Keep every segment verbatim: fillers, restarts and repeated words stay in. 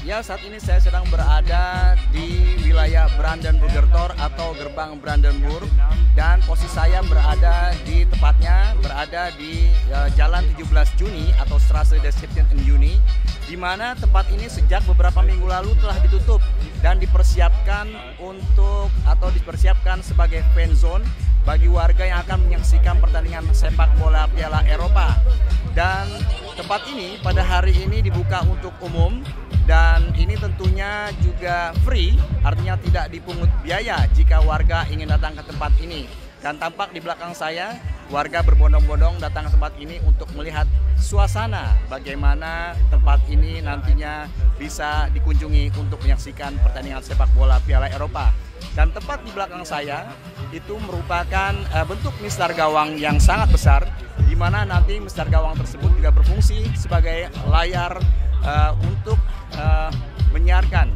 Ya, saat ini saya sedang berada di wilayah Brandenburger Tor atau gerbang Brandenburg, dan posisi saya berada di tepatnya berada di uh, Jalan tujuh belas Juni atau Straße des siebten Juni, di mana tempat ini sejak beberapa minggu lalu telah ditutup dan dipersiapkan untuk atau dipersiapkan sebagai fan zone bagi warga yang akan menyaksikan pertandingan sepak bola Piala Eropa. Dan tempat ini pada hari ini dibuka untuk umum, dan ini tentunya juga free, artinya tidak dipungut biaya jika warga ingin datang ke tempat ini. Dan tampak di belakang saya, warga berbondong-bondong datang ke tempat ini untuk melihat suasana bagaimana tempat ini nantinya bisa dikunjungi untuk menyaksikan pertandingan sepak bola Piala Eropa. Dan tepat di belakang saya itu merupakan uh, bentuk mistar gawang yang sangat besar, di mana nanti mistar gawang tersebut juga berfungsi sebagai layar uh, untuk uh, menyiarkan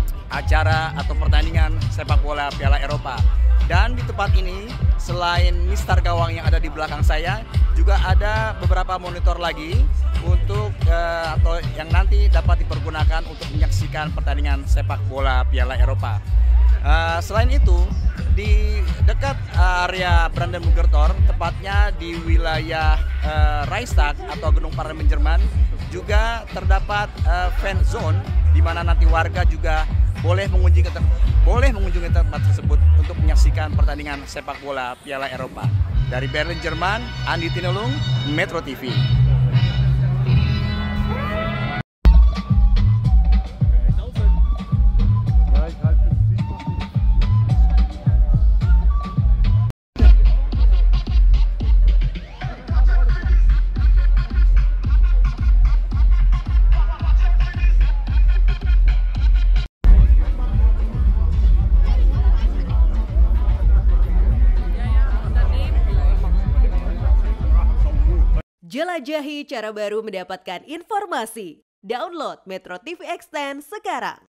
acara atau pertandingan sepak bola Piala Eropa. Dan di tempat ini selain mistar gawang yang ada di belakang saya, juga ada beberapa monitor lagi untuk uh, atau yang nanti dapat dipergunakan untuk menyaksikan pertandingan sepak bola Piala Eropa. Uh, selain itu, di dekat area Brandenburger Tor, tepatnya di wilayah uh, Reichstag atau Gedung Parlemen Jerman, juga terdapat uh, fan zone di mana nanti warga juga boleh mengunjungi boleh mengunjungi tempat tersebut untuk menyaksikan pertandingan sepak bola Piala Eropa. Dari Berlin, Jerman, Andi Tinulung, Metro T V. Jelajahi cara baru mendapatkan informasi. Download Metro T V Extend sekarang.